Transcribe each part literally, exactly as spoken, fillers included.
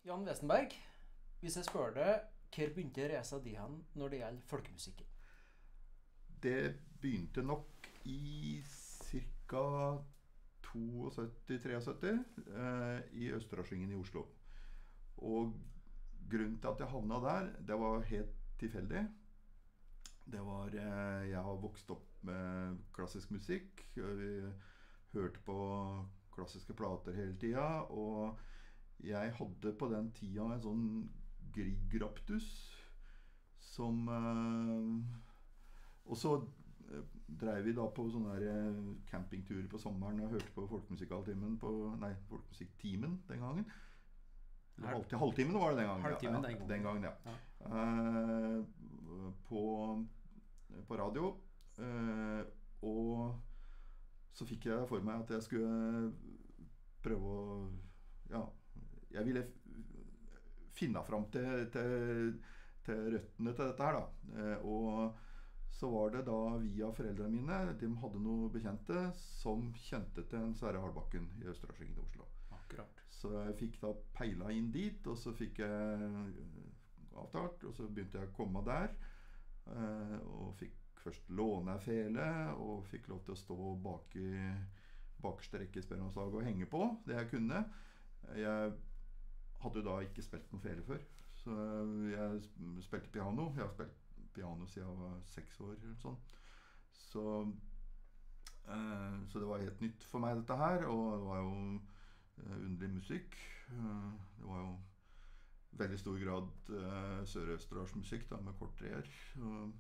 Jan Wesenberg, hvis jeg spør deg, hvor begynte reisa di hen når det gjelder folkemusikken? Det begynte nok i ca. syttito-syttitre eh, i Østerdalsvingen i Oslo. Og grunnen til at jeg havna der, det var helt tilfeldig. Det var eh, Jeg har vokst opp med klassisk musikk. Vi hørte på klassiske plater hele tida. Og jeg hadde på den tida en sånn Grieg Raptus som eh, Og så eh, drev vi da på sånne der, eh, campingturer på sommeren og hørte på folkemusikaltimen på Nei, folkemusikktimen den gangen. Eller halv, halvtimen var det den gangen. Halvtimen ja, den gangen. den gangen, ja. Ja. Eh, på, på radio. Eh, og så fikk jeg for meg at jeg skulle prøve å Ja, jeg ville finne fram til, til, til røttene til dette her, da. Eh, og så var det da via foreldrene mine. De hadde noen bekjente som kjente til en Sverre Hardbakken i Østerdalsvingen i Oslo. Akkurat. Så jeg fikk da peila inn dit, og så fikk jeg avtalt, og så begynte jeg å komme der. Eh, og fikk først låne ei fele, og fikk lov til å stå bak i bakerste rekke i Spellemannslaget og henge på det jeg kunne. Jeg hadde da ikke spilt noe fele før, så jeg spilte piano. Jeg har spilt piano siden jeg var seks år eller sånn. Så, eh, så det var helt nytt for meg dette her, og det var jo eh, underlig musikk. Eh, det var jo veldig stor grad eh, sørøsterdalsk musikk da, med kortreer. Og,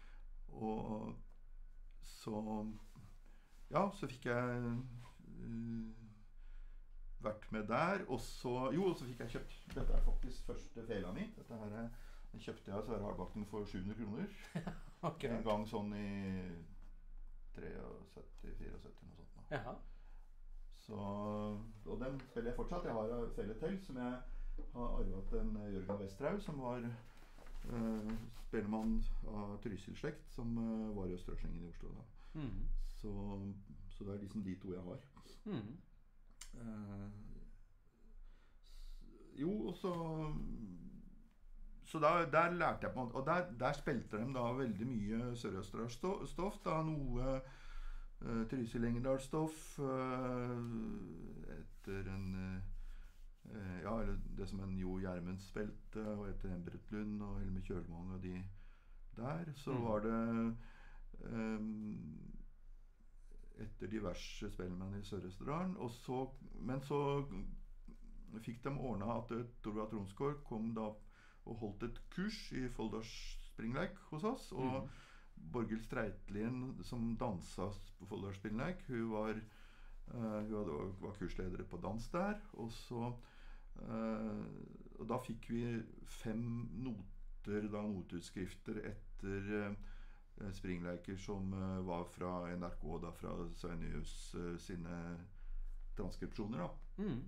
og så Ja, så fikk jeg eh, vært med der, og så Jo, og så fikk jeg kjøpt Dette er faktisk første fela mi. Dette her er Den kjøpte jeg av Sverre Hardbakken for sju hundre kroner. Okay. En gang sånn i syttitre syttifire noe sånt. Da. Jaha. Så, og den spiller jeg fortsatt. Jeg har en felle til som jeg har arvet til en Jørgen Westerhaug, som var uh, spellemann av Trysil-slekt, som uh, var i Østerdalsvingen i Oslo. Da. Mm. Så, så det er liksom de to jeg har. Mm. Uh, jo, og så Så da, der lærte jeg på en måte. Og der, der spilte de da veldig mye sørøsterdalsstoff. Da noe uh, Trysil-Engerdal-stoff uh, etter en uh, Ja, eller det som en Jo Gjermund spilte, og etter Embret Lund og Helmer Kjølvang og de der. Så Mm. var det um, etter diverse spellemenn i Sør-Østerdalen. Og så, men så fikk de ordna at Torvald Tronsgaard kom da og holdt et kurs i Folldals Springleik hos oss. Og mm. Borghild Streitlien, som dansa på Folldals Springleik, hun var, uh, hun hadde, var kursleder på dans der. Og så uh, og da fikk vi fem noter, da noteutskrifter etter uh, Springleiker som uh, var fra N R K, da fra Svein Nyhus uh, sine transkripsjoner, da. Mm.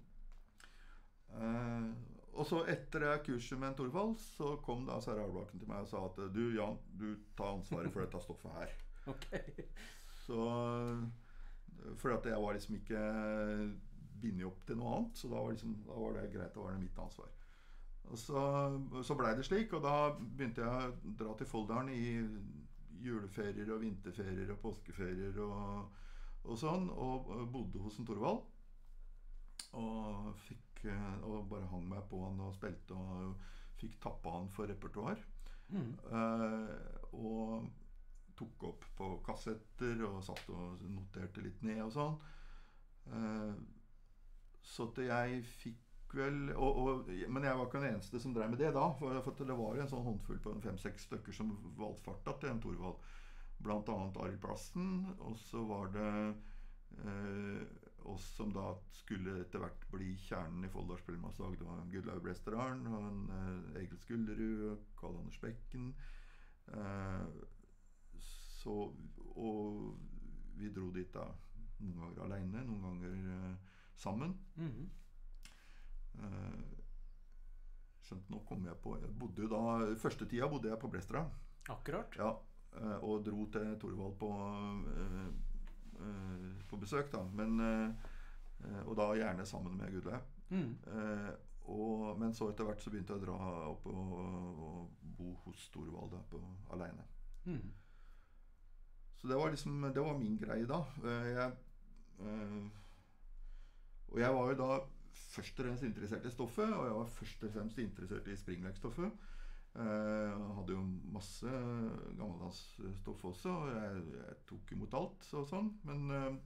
Uh, og så etter det kurset med en Torvald, så kom da Sverre Hardbakken til meg og sa at du Jan, du tar ansvaret for dette stoffet her. Okay. Så fordi at jeg var liksom ikke bindet opp til noe annet, så da var, liksom, da var det greit, da var det mitt ansvar. Og så, så ble det slik, og da begynte jeg å dra til Folldalen i juleferier og vinterferier og påskeferier og, og sånn, og bodde hos en Torvald. Og fikk og bare hang meg på han og spilte og fikk tappa han for repertoar. Mm. Uh, og tok opp på kassetter og satt og noterte litt ned og sånn. Uh, så at jeg fikk vel og, og, men jeg var ikke den eneste som drev med det da, for, for det var en sånn håndfull på fem-seks stykker som valgfarta til en Torvald. Blant annet Arild Plassen, og så var det Eh, oss som da skulle etter hvert bli kjernen i Folldals Spellemannslag. Det var Gudlaug Blesterdalen og en, eh, Egil Skullerud og Karl Anders Bekken. Eh, så, og vi dro dit da noen ganger alene, noen ganger eh, sammen. Mm. Eh, skjønt, nå kom jeg på Jeg bodde jo da Første tida bodde jeg på Blesterdalen. Akkurat. Ja, eh, og dro til Torvald på eh, på besøk da, men uh, og da gjerne sammen med Gudlaug. Mm. Uh, og, men så etter hvert så begynte jeg å dra opp og, og bo hos Torvald da, på, alene. Mm. Så det var liksom, det var min greie da. Eh, Jeg, eh, og jeg var jo da først og fremst interessert i stoffet, og jeg var først og fremst interessert i springleikstoffet. Eh, Jeg hadde jo masse gammeldags stoff også, og jeg, jeg tok imot alt og sånn, men eh,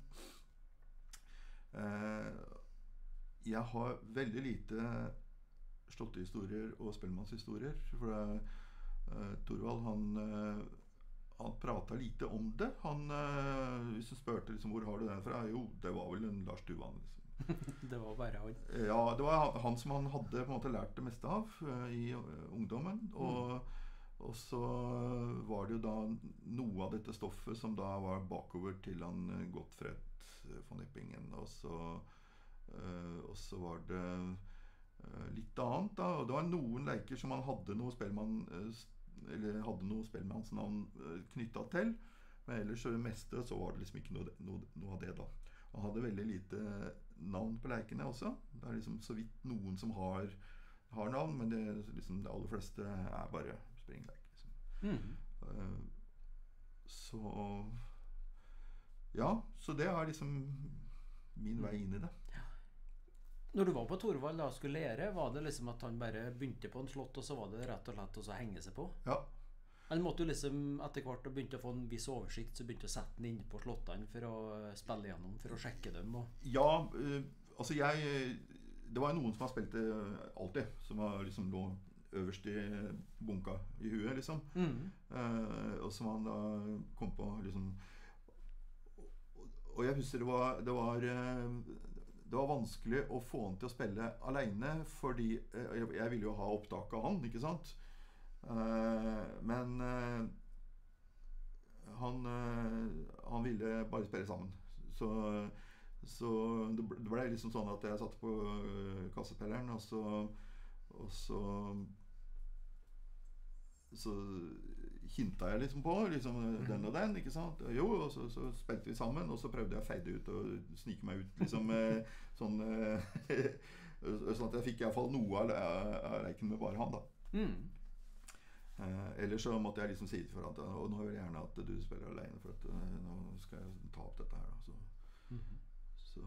eh, jeg har veldig lite slåttehistorier og spellemannshistorier, for det, eh, Torvald, han, eh, han pratet lite om det. Han, eh, hvis du spørte liksom, hvor har du den fra? Jo, det var vel en Lars Tuvan, liksom. Det var bare han. Ja, det var han, han som han hadde på en måte lært det meste av uh, i uh, ungdommen. Og, mm. og så var det jo da noe av dette stoffet som da var bakover til han uh, Gottfred uh, von Eppingen. Og så, uh, og så var det uh, litt annet da. Og det var noen leker som han hadde noe spellemann uh, eller hadde noe spellemannsnavn uh, knyttet til. Men ellers så det meste så var det liksom ikke noe, noe, noe av det da. Han hadde veldig lite navn på lekene også. Det er liksom så vidt noen som har, har navn, men det, liksom, det aller fleste er bare springleik. Liksom. Mm. Uh, så ja, så det er liksom min vei inn i det. Når du var på Torvald da og skulle lære, var det liksom at han bare begynte på en slott, og så var det rett og slett å henge seg på? Ja. Han måtte jo liksom etter hvert og begynte å få en viss oversikt, så begynte å sette den inn på slottene for å spille gjennom, for å sjekke dem. Og ja, uh, altså jeg, det var noen som har spilt det alltid, som var liksom lå øverst i bunka i huet, liksom. Mm. Uh, og som han da kom på, liksom. Og jeg husker det var, det var, uh, det var vanskelig å få han til å spille alene, fordi uh, jeg, jeg ville jo ha opptak av han, ikke sant? Uh, men uh, han, uh, han ville bare spille sammen. Så, så det ble, det ble liksom sånn at jeg satte på uh, kassespilleren, og så, og så så hinta jeg liksom på liksom, den og den, ikke sant? Jo, og så, så spilte vi sammen, og så prøvde jeg å feide ut og snike meg ut liksom, uh, sånn uh, sånn at jeg fikk i hvert fall noe av, av leiken med bare han da. Mm. Eh, ellers så måtte jeg liksom si det for at og nå vil jeg gjerne at du spiller alene, for at uh, nå skal jeg ta opp dette her da. Så, Mm. så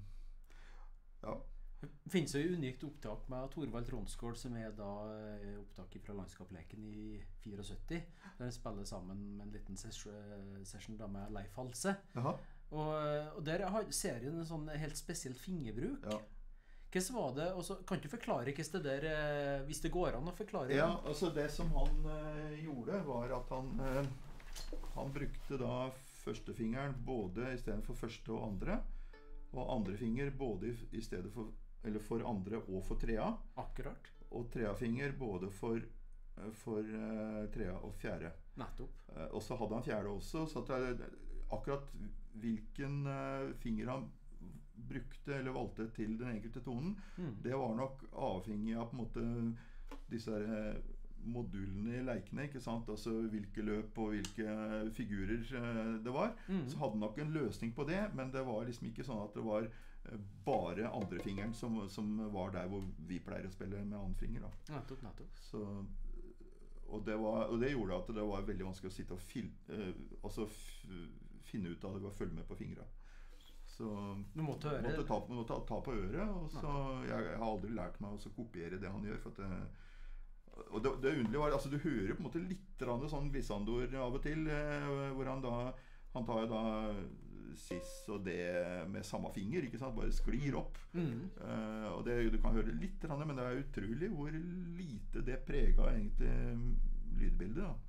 ja. Det finnes jo unikt opptak med Torvald Tronsgaard, som er da eh, opptak fra landskapsleken i syttifire, der han spiller sammen med en liten ses session da med Leif Halse. Jaha. Og, og der har serien en sånn helt spesiell fingerbruk. Ja. Hvordan var det? Og så kan du forklare hvordan det der, eh, hvis det går an å forklare Ja, det? altså det som han uh, gjorde var at han uh, han brukte da førstefingeren både i stedet for første og andre, og andre finger både i, i stedet for eller for andre og for trea. Akkurat. Og treafinger både for for uh, trea og fjerde. Nettopp. Uh, og så hadde han fjerde også, så at det, akkurat hvilken uh, finger han brukte eller valgte til den enkelte tonen, Mm. det var nok avhengig av på en måte disse her modulene i leikene, ikke sant? Altså hvilke løp og hvilke figurer uh, det var. Mm. Så hadde han nok en løsning på det, men det var liksom ikke sånn at det var uh, bare andrefingeren som, som var der hvor vi pleier å spille med annenfinger da. Nettopp, nettopp. Så, og, det var, og det gjorde at det var veldig vanskelig å sitte og fil, uh, altså f finne ut av det ved å følge med på fingrene. Så Du måtte høre måtte ta, måtte ta, ta på øret, og så jeg, jeg har aldri lært meg å kopiere det han gjør, for at det, og det, det underlige var, altså du hører på en måte litt sånn glissandord av og til, eh, hvor han da, han tar da sis og det med samme finger, ikke sant, bare sklir opp. Mm. Eh, og det, du kan høre litt, men det er utrolig hvor lite det preget egentlig lydbildet da.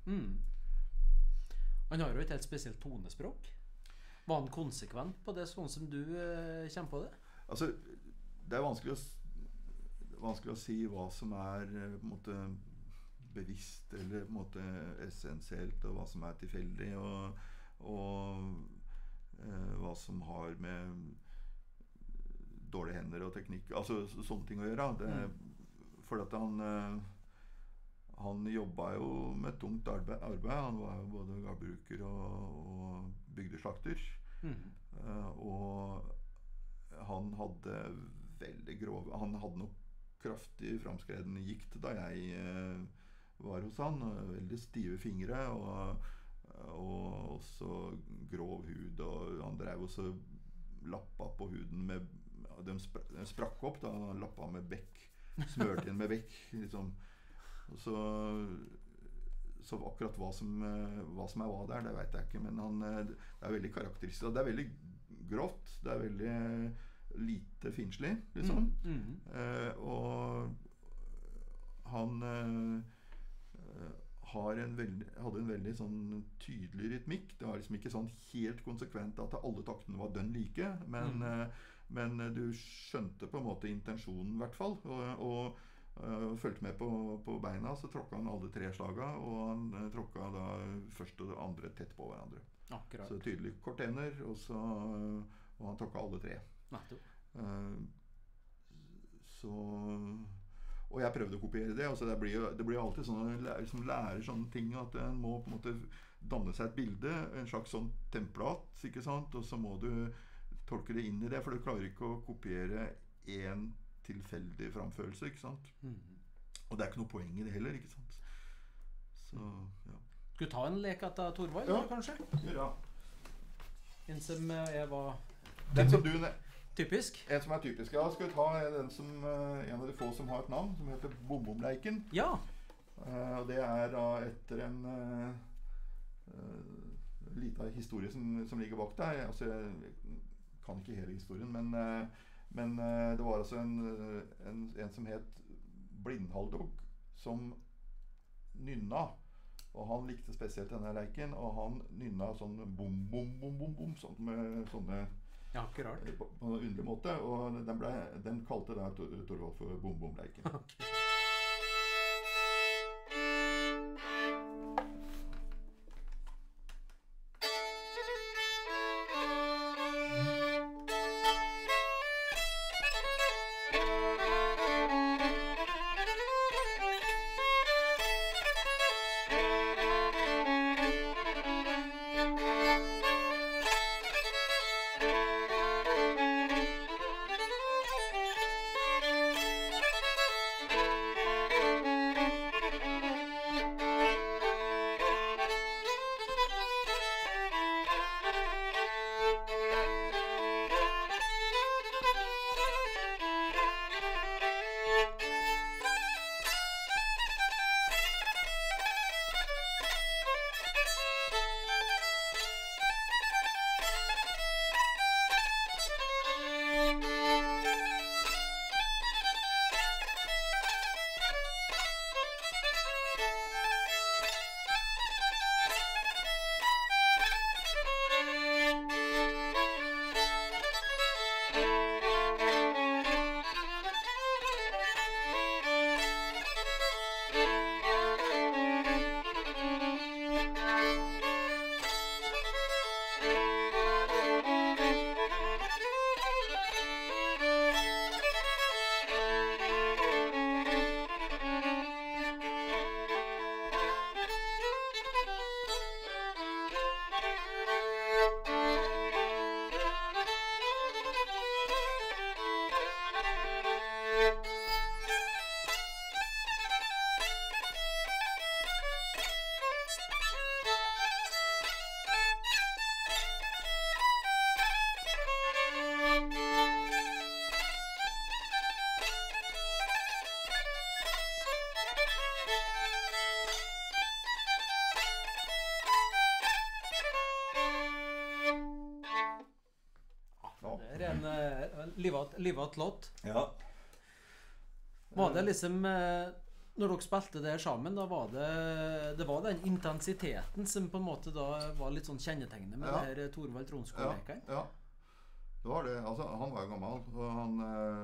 Mm. Han har jo et helt spesielt tonespråk. Var han konsekvent på det, sånn som du eh, kommer på det? Altså, det er vanskelig å, vanskelig å si hva som er på en måte bevisst eller på en måte essensielt, og hva som er tilfeldig, og, og eh, hva som har med dårlige hender og teknikk, altså sånne ting å gjøre. Det, mm. For at han eh, han jobbet jo med tungt arbeid, arbeid. Han var jo både gårdbruker og, og bygdeslakter. Mm. Uh, og han hadde veldig grove, han hadde nok kraftig framskreden gikt da jeg eh, var hos han. Veldig stive fingre og, og også grov hud. Og han drev også lappa på huden med de, spra, de sprakk opp da han lappa med bekk. Smørte inn med bekk. Liksom. Og så, så akkurat hva som, hva som er hva der, det vet jeg ikke. Men han, det er veldig karakteristisk. Det er veldig grått. Det er veldig lite finslig, liksom. Mm, mm. Eh, og han eh, har en veldig, hadde en veldig sånn tydelig rytmikk. Det var liksom ikke sånn helt konsekvent at alle taktene var dønn like, men, mm. eh, men du skjønte på en måte intensjonen i hvert fall. Og, og Uh, følte med på, på beina, så tråkka han alle tre slaga, og han uh, tråkka da første og det andre tett på hverandre. Akkurat. Så tydelig kortener, og, så, uh, og han tråkka alle tre. Uh, så og jeg prøvde å kopiere det. Altså det blir jo det blir alltid sånn at lærer, som lærer sånne ting, at en må på en måte danne seg et bilde, en slags sånn templat, ikke sant? Og så må du tolke det inn i det, for du klarer ikke å kopiere en tilfeldig framførelse, ikke sant? Mm. Og det er ikke noe poeng i det heller, ikke sant? Så, ja. Skal du ta en lek etter Torvald, ja. kanskje? Ja. En som jeg var... Den som du... Typisk? En som er typisk, ja. Skal vi ta den som, en av de få som har et navn, som heter Bom-Bom-leiken. Ja. Og det er da etter en uh, uh, liten historie som, som ligger bak der. Altså, jeg kan ikke hele historien, men... Uh, Men uh, det var altså en, en, en som het Blindhaldog, som nynna. Og han likte spesielt denne leiken, og han nynna sånn bom, bom, bom, bom, bom, sånn med sånne... Ja, ikke rart. På, på en underlig måte, og den, ble, den kalte da Torvald for bom-bom-leiken. Okay. Livat låt. Ja. Var det liksom når dere spilte det sammen, da var det det var den intensiteten som på en måte da var litt sånn kjennetegnet med ja. Det her Torvald Trondskog-leken? Ja, ja. Det var det. Altså, han var jo gammel, og han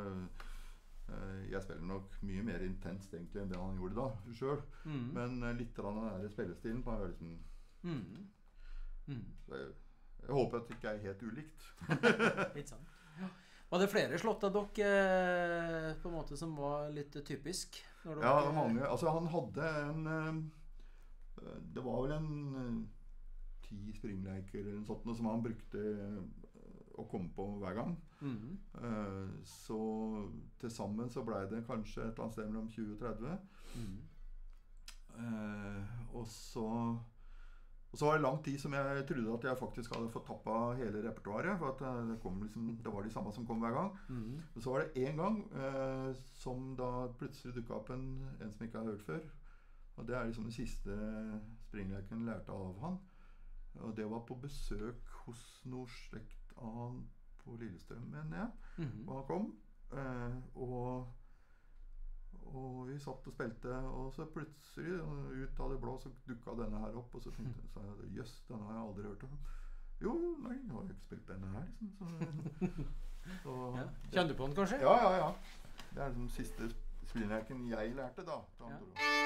øh, jeg spiller nok mye mer intenst egentlig enn det han gjorde da selv, mm. men litt av den der spillestilen på er liksom mm. Mm. Jeg, jeg håper at det ikke er helt ulikt. Litt sånn. Ja. Var det flere slått av dere på en måte som var litt typisk? Når dere... Ja, det var mange. Altså han hadde en det var vel en ti springleiker eller noe sånt som han brukte å komme på hver gang. Mm. Uh, så til sammen så ble det kanskje et eller annet sted mellom tjue og tretti. Mm. Uh, og så og så var det lang tid som jeg trodde at jeg faktisk hadde fått tappet hele repertoaret, for at det, kom liksom, det var de samme som kom hver gang. Mm. Og så var det en gang uh, som da plutselig dukket opp en, en som jeg ikke har hørt før. Og det er liksom den siste springleken lærte av han. Og det var på besøk hos noe slekt av han på Lillestrøm, mener jeg. Mm. Og han kom, uh, og Og vi satt og spilte, og så plutselig ut av det blå så dukket denne her opp, og så tenkte jeg, så jeg, jøss, denne har jeg aldri hørt om. Jo, nei, jeg har ikke spilt denne her, liksom. Så, så, ja. Kjenner du på den, kanskje? Ja, ja, ja. Det er den siste spillnerken jeg lærte, da. Ja.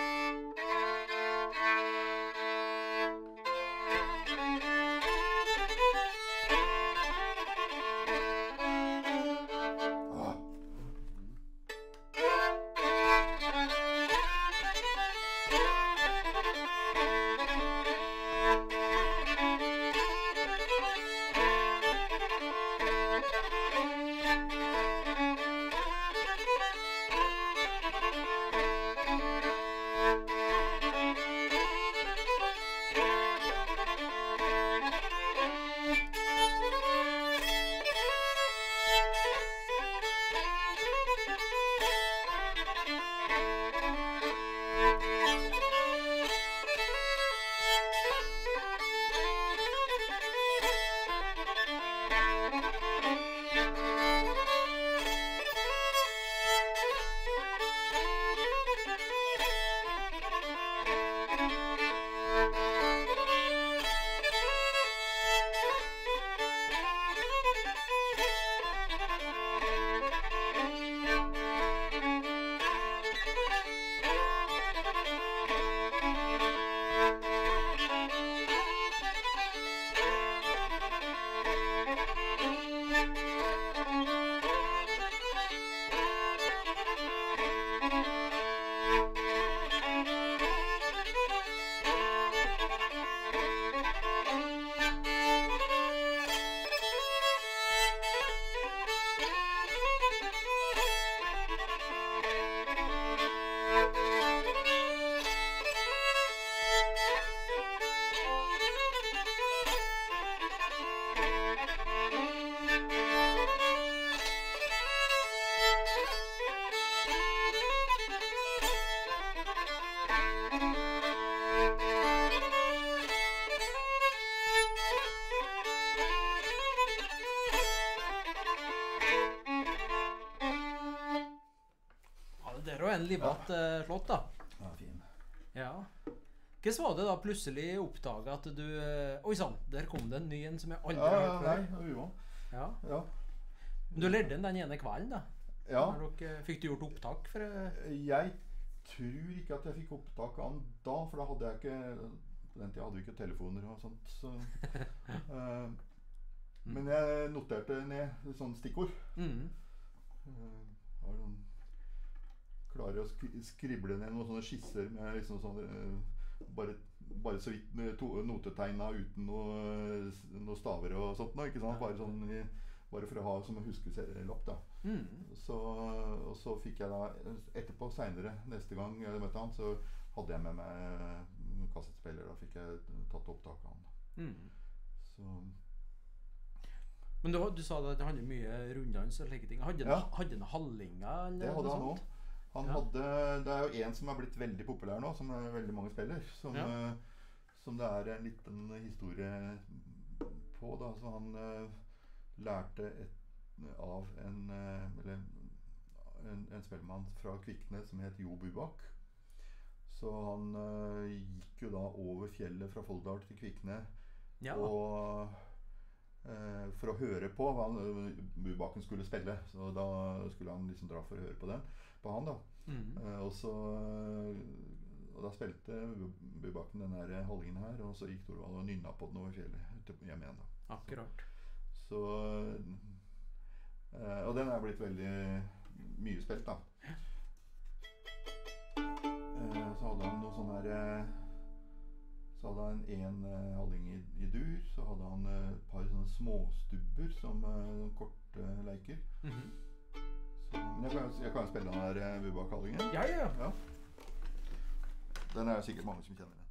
En livat ja. Slått da. Ja, fin. Ja. Hva var det da plutselig oppdaget at du... Oi sann, der kom det en ny en som jeg aldri ja, har hørt før. Nei, det var ja. Ja. Men du lærte den den ene kvelden da? Ja. Dere, fikk du gjort opptak? For... Jeg tror ikke at jeg fikk opptak av den da, for da hadde jeg ikke... På den tiden hadde vi ikke telefoner og sånt. Så, uh, men jeg noterte ned sånn stikkord. Mm. Uh, har noen... klarer å sk skrible ned noen sånne skisser med liksom sånne, uh, bare, bare så vidt to, notetegna uten noe, noe staver og sånt nå, ikke sant? Bare, sånn, bare for å ha som en huskelapp da. Mm. Så, og så fikk jeg da, etterpå senere, neste gang jeg møtte han, så hadde jeg med meg kassettspiller, da fikk jeg tatt opptak av han. Mm. Så... Men du, du sa at det hadde mye runddans og slike ting. Hadde ja. han ja. hallinger? Det hadde han også. Han ja. hadde, det er jo en som har blitt veldig populær nå, som er veldig mange spiller, som, ja. uh, som det er en liten historie på da, så han uh, lærte et, av en, uh, eller, en, en spellemann fra Kvikne som het Jo Bubak. Så han uh, gikk jo da over fjellet fra Folldal til Kvikne, ja. og uh, for å høre på hva han, Bubaken skulle spille, så da skulle han liksom dra for å høre på den. På han da mm. uh, og så uh, og da spilte Bubaken den der holdningen her, og så gikk Thorvald og nynna på den over fjellet hjem igjen da. Akkurat. Så, uh, og den er blitt veldig mye spilt da. Uh, så hadde han noe sånn her uh, så hadde han en uh, holdning i, i dur, så hadde han et uh, par sånne småstubber kamper som uh, korte leiker. Mhm. Så, men jeg kan, jeg kan spille den her uh, Bubba-kallingen. Ja, ja, ja. Ja. Den er sikkert mange som kjenner den.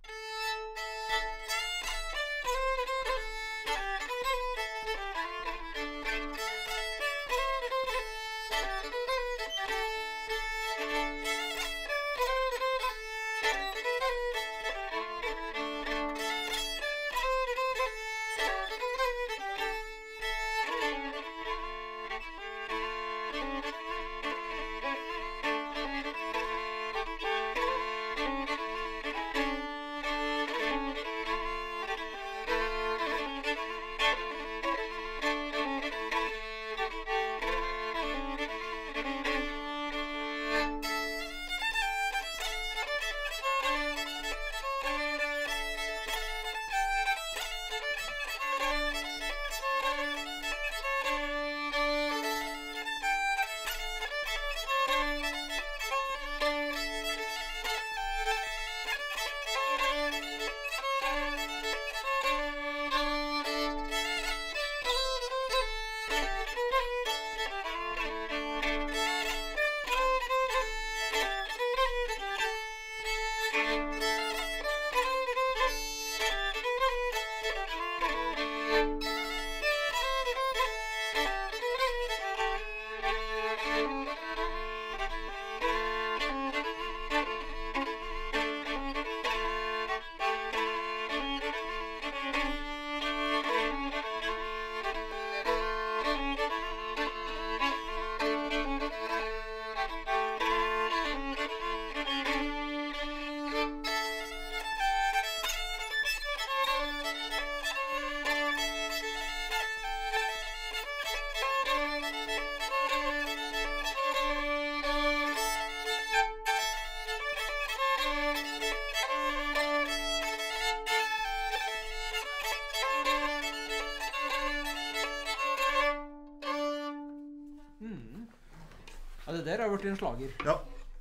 Det der har vært en slager. Ja.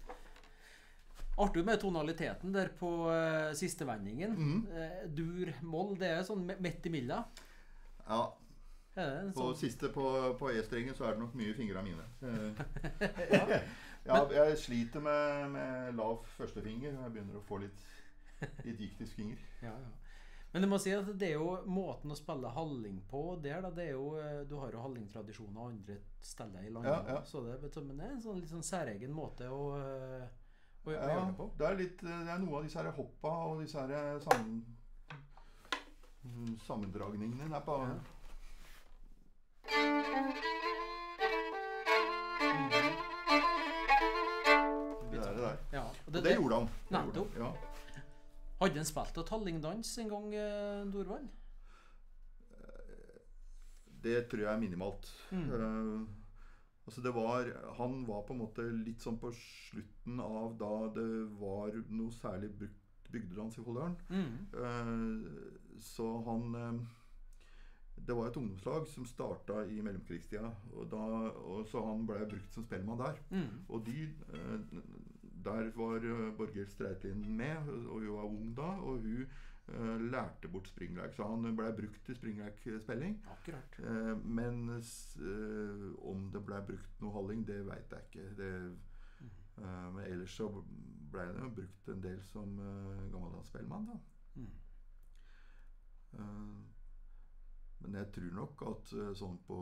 Artig med tonaliteten der på uh, siste vendingen. Mhm. Uh, dur, moll, det er sånn midt i middag. Ja. Er det en På sånn? siste på, på E-strengen så er det nok mye fingre mine. Eh, Ja. ja, jeg sliter med, med lav førstefinger. Jeg begynner å få litt, litt giktisk finger. Ja, ja. Men jeg må si at det er jo måten å spille halling på der da, det er jo, uh, du har jo hallingtradisjoner andre steder i landet. Ja, ja. Så det, vet du, men det er en sånn litt sånn særegen måte å, uh, å, å Ja, gjøre det på. det er, litt, det er noe av disse her hoppa og disse her sammen, mm, sammendragningene der på. Ja. Det er det der. Ja, Og det, gjorde han. Det gjorde Nettopp. han. Ja. Hadde han spilt et hallingdans en gang, eh, Dorvald? Det tror jeg er minimalt. Mm. Eh, altså det var, han var på en måte litt sånn på slutten av da det var noe særlig brukt bygdedans i Folldalen. Mm. Eh, så han eh, det var et ungdomslag som starta i mellomkrigstida, og, da, og så han ble brukt som spellemann der. Mm. Og de, eh, der var uh, Borghild Streitlien med, og hun var ung da, og hun uh, lærte bort springleik. Så han ble brukt til springleikspilling. Akkurat. Uh, men uh, om det ble brukt noe halling, det vet jeg ikke. Det, uh, men ellers så ble det brukt en del som uh, gammeldags spellemann da. Mm. Uh, men jeg tror nok at uh, sånn på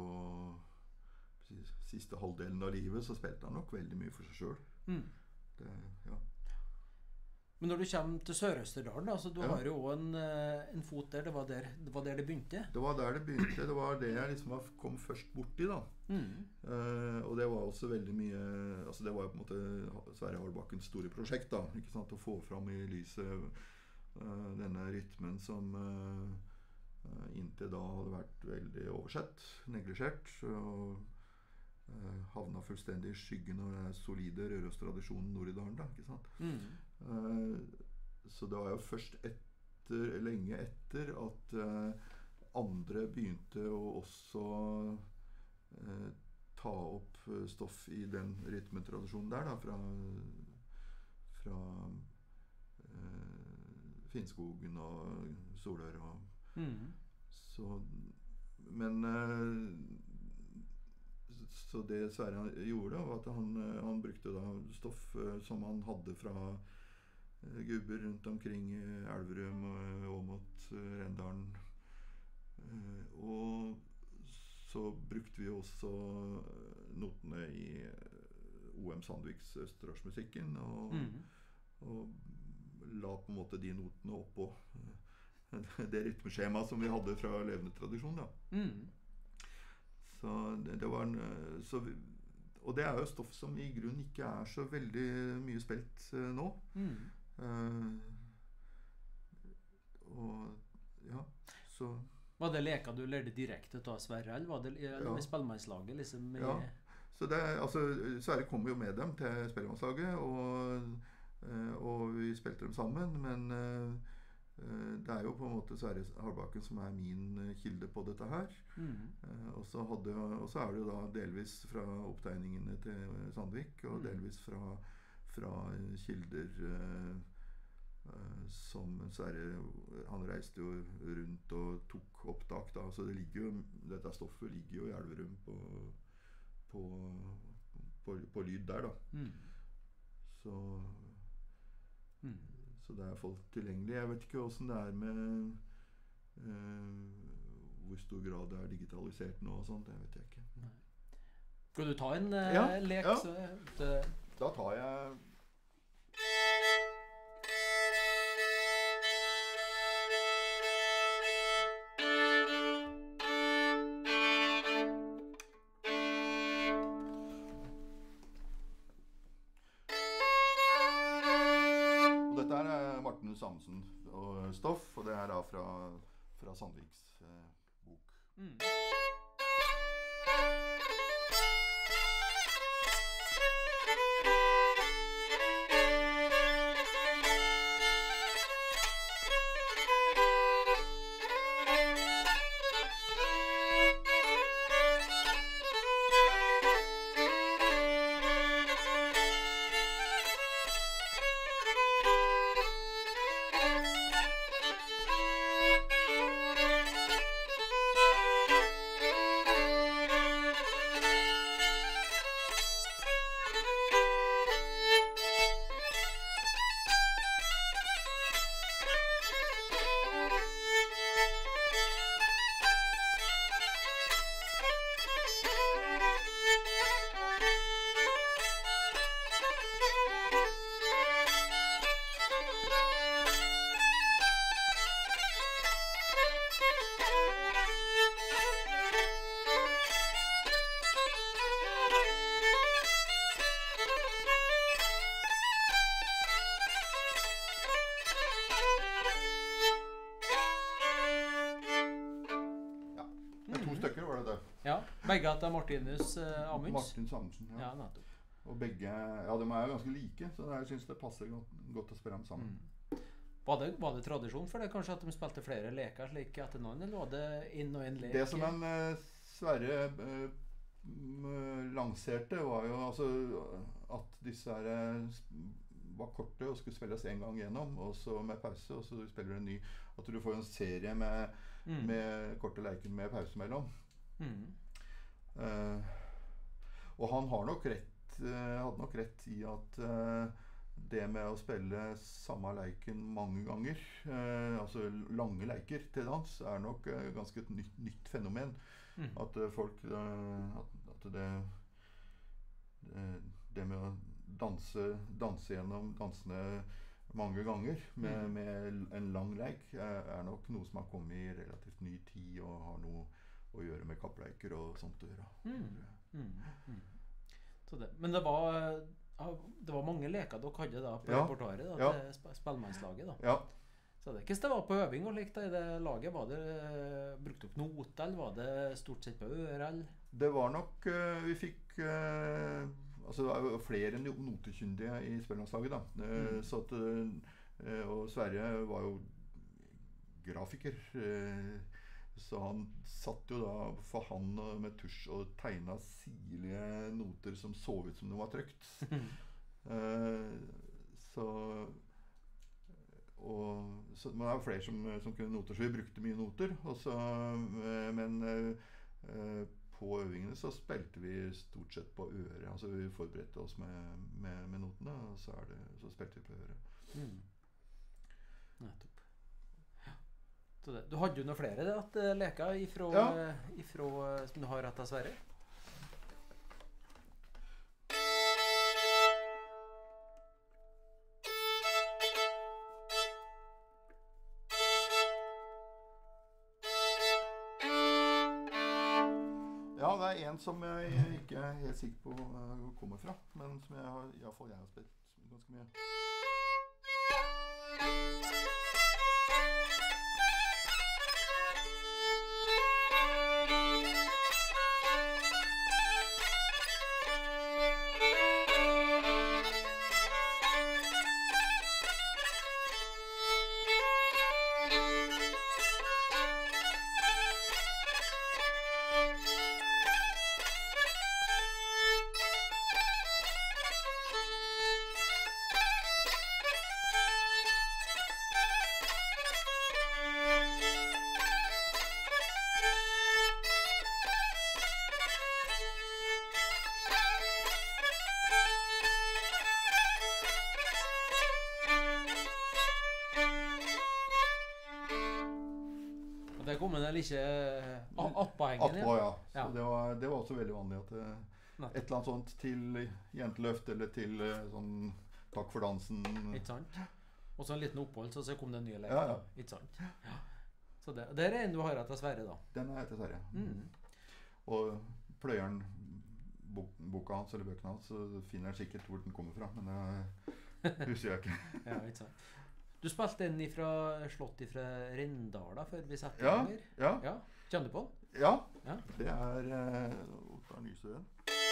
siste halvdelen av livet så spilte han nok veldig mye for seg selv. Mm. Det, ja. Men når du kommer til Sør-Østerdalen, altså, du Ja. har jo også en, eh, en fot der. Det var der, det var der det begynte. Det var der det begynte. Det var det jeg liksom var- kom først borti da. Mm. Eh, og det var også veldig mye, altså det var jo på en måte Sverre Hardbakkens store prosjekt da, ikke sant, å få fram i lyset eh, denne rytmen som eh, inntil da hadde vært veldig oversett, neglisjert, og eh, havna fullstendig i skyggen av den solide Røros-tradisjonen nord i dalen da, ikke sant. Mm. Eh, så det var jo først etter, lenge etter at eh, andre begynte å også eh, ta opp eh, stoff i den rytmetradisjonen der da, fra, fra eh, Finnskogen og Solør og Mm. så men så det Sverre gjorde var at han, han brukte da stoff som han hadde fra gubber rundt omkring Elverum og Åmot, Rendalen. Og så brukte vi også notene i O M Sandviks Østerdalsmusikken og, mm. og la på en måte de notene oppå det rytmeskjemaet som vi hadde fra levende tradisjon da. Mm. Så det, det var en, så vi, og det er jo stoff som i grunnen ikke er så veldig mye spilt uh, nå. Mm. Uh, og ja, så var det leker du lærte direkte av Sverre, eller var det eller ja. Med spellemannslaget liksom? I... Ja, så det, altså, Sverre kom jo med dem til spellemannslaget, og, uh, og vi spilte dem sammen, men uh, det er jo på en måte Sverre Hardbakken som er min kilde på dette her. Mm. Og, så hadde, og så er det jo da delvis fra opptegningene til Sandvik, og delvis fra, fra kilder uh, uh, som Sverre, han reiste jo rundt og tok opptak da, så det ligger jo, dette stoffet ligger jo i Elverum på, på, på, på lyd der da. Mm. Så... Mm. Så det er folk tilgjengelig. Jeg vet ikke hvordan det er med uh, hvor stor grad det er digitalisert nå og sånt, det vet jeg ikke. Nei. Skal du ta en uh, ja, lek? Ja. Så, det... Da tar jeg... Samson og stoff, og det er da fra, fra Sandviks eh, bok. Mm. Begge at det er Martinus uh, Amunds. Martin Samuelsen, ja. Ja, nettopp. Og begge, ja, de er jo ganske like, så jeg synes det passer godt, godt å spille dem sammen. Mm. Var, det, var det tradisjon for det kanskje at de spilte flere leker slik etter noen, eller var det inn og inn lek? Det som en uh, Sverre uh, lanserte var jo altså at disse her var korte og skulle spilles en gang gjennom, og så med pause, og så spiller du en ny. At du får en serie med, mm. med korte leker med pause mellom. Mm. Uh, og han har nok rett uh, hadde nok rett i at uh, det med å spille samme leiken mange ganger, uh, altså lange leiker til dans, er nok uh, ganske et nytt, nytt fenomen. Mm. At uh, folk uh, at, at det, det det med å danse danse gjennom dansene mange ganger med, mm. med en lang leik er, er nok noe som har kommet i relativt ny tid og har noe å gjøre med kappleiker og sånt å gjøre. Mm. Mm. Mm. Så det. Men det var, det var mange leker dere hadde da på ja. repertoaret da, ja. til spellemannslaget da. Ja. Så det, hvordan det var på øving og likt da i det laget? Var det, brukte dere noter, eller var det stort sett på øre, eller? Det var nok, uh, vi fikk, uh, altså det var jo flere notekyndige i spellemannslaget da. Uh, mm. Så at, uh, og Sverre var jo grafiker, uh, så han satt jo da for han med tusj og tegnet sirlige noter som så ut som de var trykt. uh, så og så, men det var flere som, som kunne noter, så vi brukte mye noter. Også, uh, men uh, på øvingene så spilte vi stort sett på øret. Altså vi forberedte oss med, med, med notene, og så, er det, så spilte vi på øret. Mm. Nettopp. Ja. Så det. Du hadde jo noen flere det, at uh, leker ifra, ja. ifra, uh, som du har rett av Sverre? Ja, det er en som jeg ikke er helt sikker på hvor uh, kommer fra, men som jeg har, i hvert fall jeg har spilt ganske mye. Det kom en eller ikke attpåhengen Attpå, ja. Så ja. Det, var, det var også veldig vanlig at det, et eller annet sånt til jenteløft, eller til sånn takk for dansen. Ikke sant? Og så en liten opphold, så, så kom det en ny lek. Ja, ja. Ikke sant? Ja. Så det, det er en du har etter Sverre da? Den er etter Sverre. Mm. Og pløyeren bok, boka hans, eller bøkene hans, så finner jeg sikkert hvor den kommer fra, men det husker jeg ikke. Ja, ikke sant? Du spilte den ifra slått ifra Rendala før vi setter ja, den her. Ja. Ja. Kjenner du på den? Ja, ja. Det er uh, Ottar Nysøen.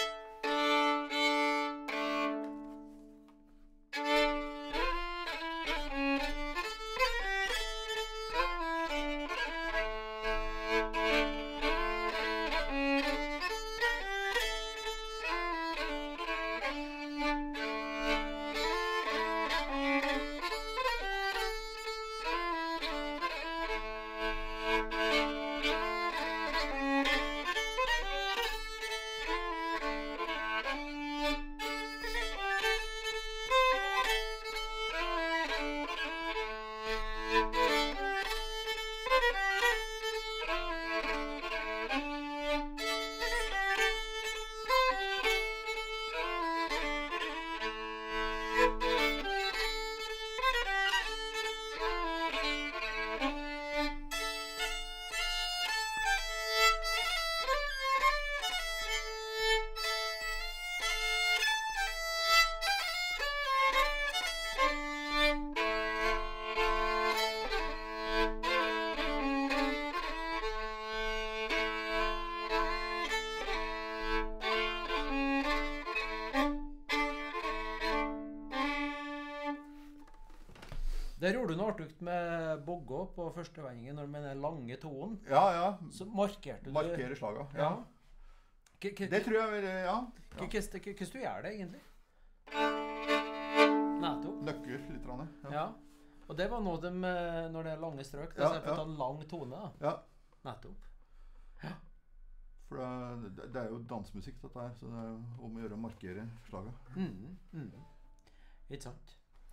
Der gjorde du noe artig med Boggo på første vendingen, når med den lange tonen. Ja, ja. Så markerte du... Markere slaget, ja. ja. K -k det tror jeg vel, ja. Hvordan du gjør det, egentlig? Nettopp. Nøkker litt, rann, ja. ja. Og det var noe de, når det er lange strøk, det ja, er for å ta ja. en lang tone, da. Ja. Nettopp. Ja. For det, det er jo dansemusikk, dette her, så det er om å gjøre å markere slaget. Mm, mm. Ikke sant?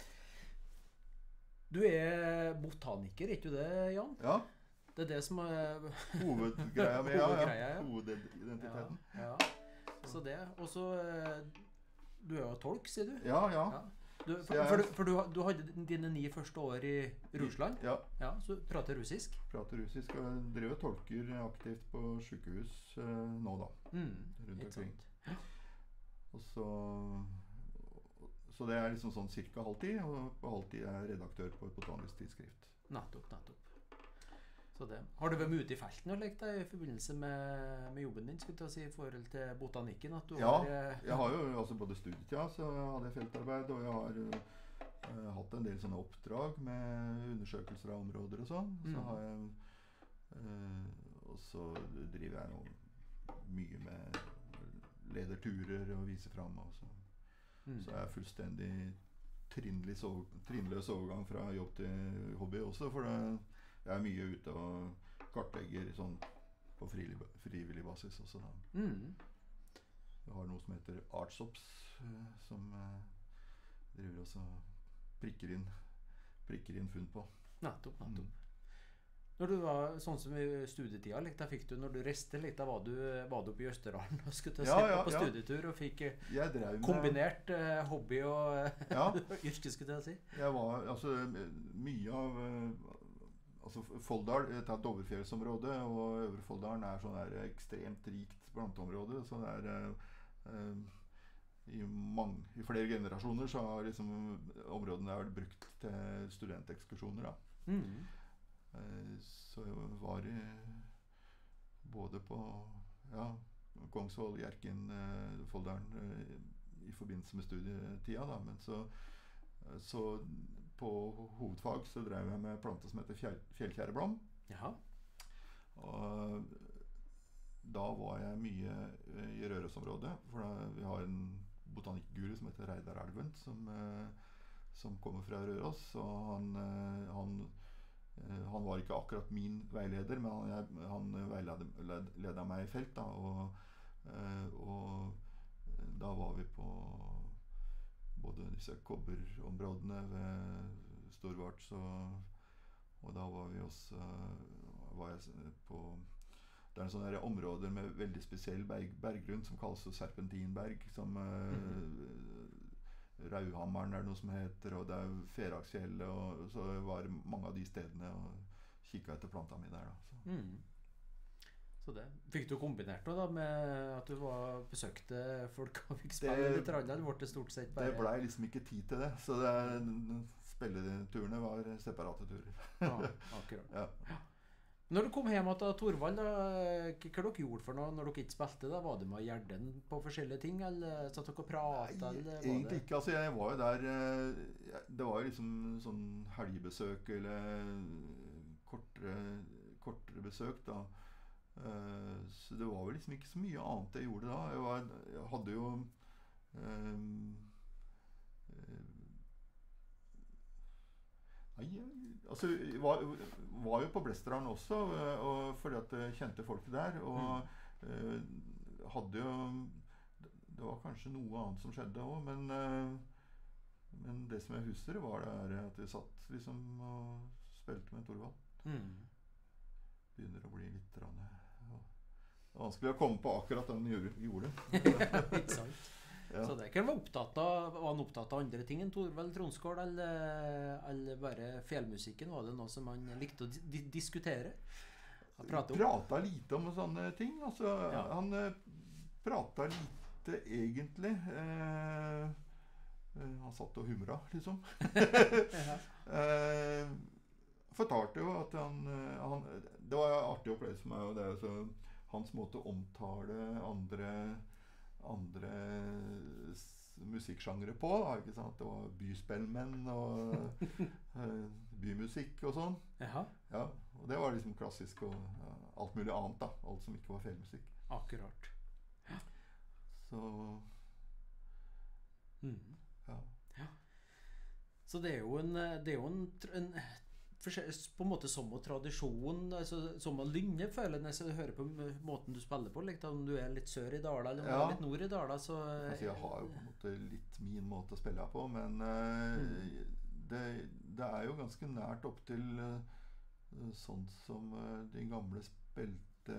Du er botaniker, ikke du det, Jan? Ja. Det er det som er hovedgreia med, ja, hovedgreia, ja. Hovedidentiteten. Ja, ja. Så det. Og så, du er jo tolk, sier du? Ja, ja. ja. Du, for for, du, for du, du hadde dine ni første år i Russland? Ja. Ja. Så du prater russisk? Prater russisk, og driver tolker aktivt på sykehus eh, nå da. Mm, rundt omkring. Ja. Og så... Så det er liksom sånn cirka halvtid, og på halvtid er jeg redaktør på et botanisk tidsskrift. Nettopp, nettopp. Så det. Har du vært med ute i felten og lekt deg i forbindelse med, med jobben din, skulle jeg si, i forhold til botanikken? At du ja, har, eh, jeg har jo altså både studietida, så hadde jeg feltarbeid, og jeg har uh, hatt en del sånne oppdrag med undersøkelser av områder og sånn. Så Mm. har jeg, uh, og så driver jeg nå mye med leder turer og viser frem, og så. Mm. Så jeg er fullstendig trinnløs, over, trinnløs overgang fra jobb til hobby også, for det, jeg er mye ute og kartlegger sånn på frivillig, frivillig basis også da. Mm. Jeg har noe som heter Artsops, eh, som eh, driver også prikker inn, prikker inn funn på. Nettopp, nettopp. Mm. Når du var sånn som i studietida, litt, da fikk du, når du reiste litt, da var du, var du oppe i Østerdalen og skulle til å Ja, se på, ja, på ja. studietur og fikk eh, Jeg drev med, kombinert eh, hobby og eh, Ja. yrke, skulle jeg si. jeg var, altså, mye av, eh, altså Folldal, det er et Dovrefjellsområde, og Øvre Folldalen er sånn der ekstremt rikt planteområde, så det er eh, eh, i, mange, i flere generasjoner så har liksom områdene der vært brukt til studentekskursjoner da. Mm. Eh, Så jeg var i, både på ja, Kongsvoll, Hjerkinn, eh, Folldalen eh, i forbindelse med studietida da, men så, så på hovedfag så drev jeg med plante som heter fjell, fjellkjæreblom. Jaha. Og da var jeg mye eh, i Rørosområdet, for da, vi har en botanikkguru som heter Reidar Elven, som, eh, som kommer fra Røros, og han, eh, han Han var ikke akkurat min veileder, men han, jeg, han veiledet meg i felt. Da, og, og da var vi på både disse kobberområdene ved Storvarts, og, og da var vi også var jeg på det er en sånn områder med veldig spesiell berg, berggrunn som kalles Serpentinberg, som mm. Rauhammeren er det noe som heter, og det er Feraksfjellet, og så var mange av de stedene og kikket etter planta mi der da. Så. Mm. Så det fikk du kombinert noe da med at du var, besøkte folk og fikk spille litt rann, eller ble det stort sett bare... Det ble liksom ikke tid til det, så det, spilleturene var separate turer. Ja, akkurat. Ja. Når du kom hjem til Torvald, da, hva dere gjorde for noe når dere ikke spilte? Da? Var det med Gjerden på forskjellige ting, eller satt dere og pratet? Nei, eller var egentlig det... ikke. Altså, jeg var jo der, det var jo liksom sånn helgebesøk, eller kortere, kortere besøk da. Så det var vel liksom ikke så mye annet jeg gjorde da. Jeg, var, jeg hadde jo... Um, Nei, altså jeg var, var jo på Blesterdalen også, og fordi at jeg kjente folk der, og mm. uh, hadde jo, det var kanskje noe annet som skjedde også, men, uh, men det som jeg husker var det at jeg satt liksom og spilte med Torvald. Mm. Begynner å bli litt rann, ja. Det er vanskelig å komme på akkurat den gjorde. Ikke sant. Ja. Så det kan være opptatt av, var han opptatt av andre ting enn Torvald Tronsgaard, eller, eller bare fjellmusikken? Var det noe som han likte å di diskutere? Han pratet, pratet lite om sånne ting. Altså, ja. Han uh, pratet lite egentlig. Uh, uh, han satt og humra, liksom. uh, fortalte jo at han, uh, han det var en artig opplevelse for meg, og det er så, hans måte å omtale andre andre musikksjangere på, ikke sant? Det var byspellmenn og uh, bymusikk og sånn. Jaha. Ja, og det var liksom klassisk og ja, alt mulig annet da, alt som ikke var fjellmusikk. Akkurat. Ja. Så mm. ja. Ja. Så det er jo en, det er jo en, en på en måte som tradisjon, altså, som å lynne føler når jeg hører på måten du spiller på, like, om du er litt sør i Dala eller ja. litt nord i Dala, så... Altså, jeg har jo på en måte litt min måte å spille på, men uh, mm. det, det er jo ganske nært opp til uh, sånn som uh, de gamle spilte,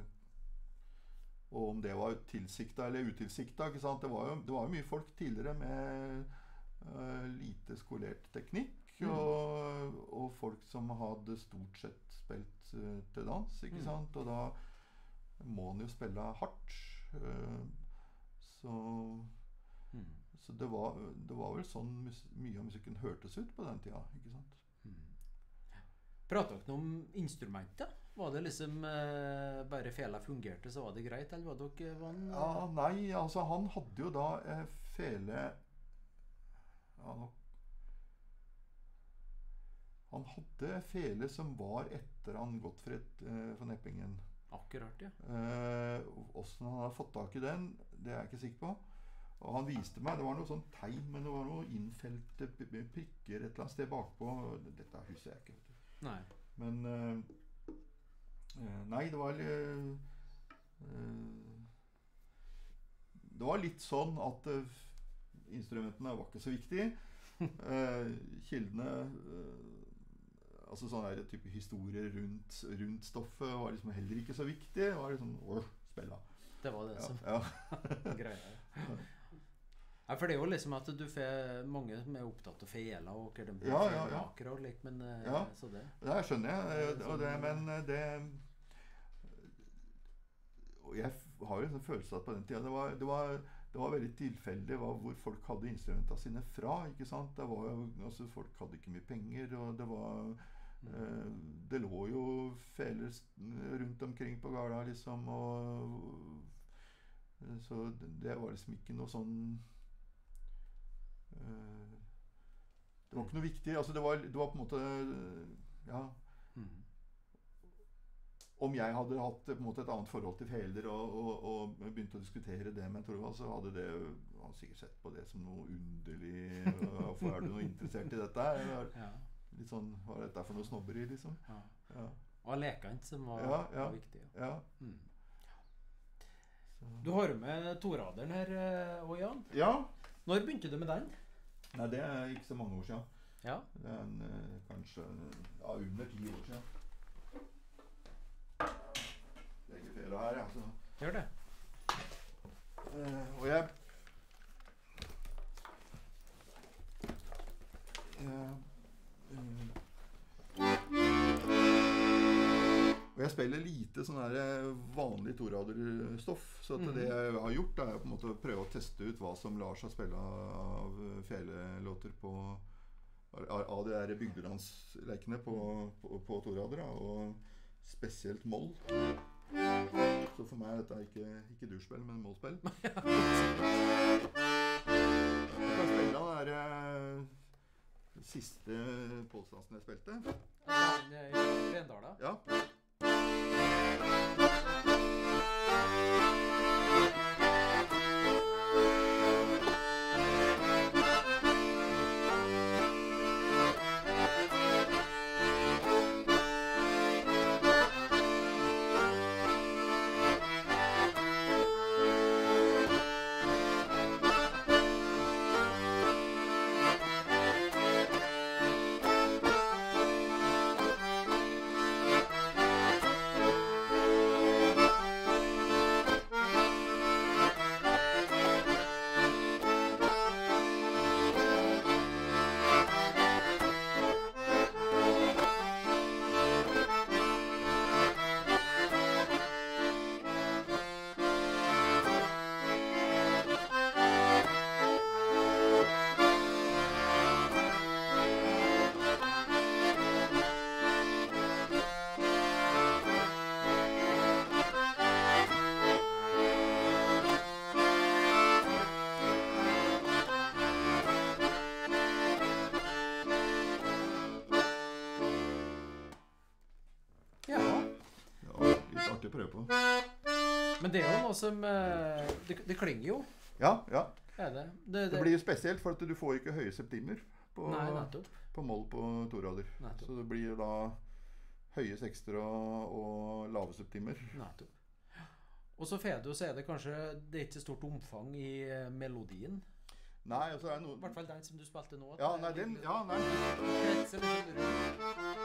og om det var tilsikta eller utilsikta, ikke sant? Det var jo, det var jo mye folk tidligere med uh, lite skolert teknikk, Mm. Og, og folk som hadde stort sett spilt uh, til dans, ikke mm. sant? Og da må han jo spille hardt. Uh, så mm. så det, var, det var vel sånn mye av musikken hørtes ut på den tida, ikke sant? Mm. Pratet dere om instrumenter? Var det liksom uh, bare fela fungerte, så var det greit, eller var dere var han, uh... Ja, nei, altså han hadde jo da uh, fele ja, nok Han hadde fele som var etter han Gottfred eh, von Eppingen. Akkurat, ja. Eh, hvordan han har fått tak i den, det er jeg ikke sikker på. Og han viste meg, det var noe sånn tegn, men det var noe innfelte prikker et eller annet sted bakpå. Dette husker jeg ikke. Nei. Men uh, nei, det var uh, det var litt sånn at uh, instrumentene var ikke så viktige. Uh, kildene uh, altså sånne der type historier rundt, rundt stoffet var liksom heller ikke så viktig. Det var liksom, åh, spilla. Det var det ja, som ja. greia. Ja, for det er jo liksom at du får mange som er opptatt av fela og hva de ja, ja, ja. og lik, men ja. så det. Det skjønner jeg, og det, men det og jeg har jo en følelse at på den tida det var, det var, det var veldig tilfeldig hvor folk hadde instrumentene sine fra, ikke sant? Det var jo, altså folk hadde ikke mye penger, og det var mm. eh, det lå jo feler rundt omkring på gårda liksom, og så det var liksom ikke noe sånn uh, det var ikke noe viktig, altså det var, det var på en måte ja mm. om jeg hadde hatt på en måte et annet forhold til feler og, og, og begynte å diskutere det med Torvald, så hadde det han sikkert sett på det som noe underlig, hvorfor er du noe interessert i dette eller, ja. Litt sånn, hva er dette for noe snobberi liksom ja. Ja. Og lekant som var, ja, ja. var viktig ja, ja. Mm. Du har med toraderen her, og Jan. Ja. Når begynte du med den? Nei, det er ikke så mange år siden. Ja. Det er en, kanskje ja, under ti år siden. Legger fela her, ja. Så. Gjør det. Uh, og jeg... Uh, uh, Og jeg spiller lite sånn her vanlig toraderstoff, så at mm. det jeg har gjort er på en måte å prøve å teste ut hva som lar seg spille av felelåter på av de der bygdelandsleikene på, på, på torader, da, og spesielt moll. Så for meg er dette ikke, ikke durspill, men mollspill. Jeg kan spille av den der siste påstansen jeg spilte. Ja, i Rendala. Ja. Men det er jo noe som det, det klinger jo. Ja, ja. Er det? Det, det, det blir jo spesielt for at du får ikke høye septimer på, Nei, på moll på torader. Så det blir jo da høye sekster og, og lave septimer. Nettopp. Og så får du, så er det kanskje det er ikke så stort omfang i melodien. Nei, altså er det noe... I hvert fall den som du spilte nå. Ja, nei, den... Ja, nei. Kretser litt rundt.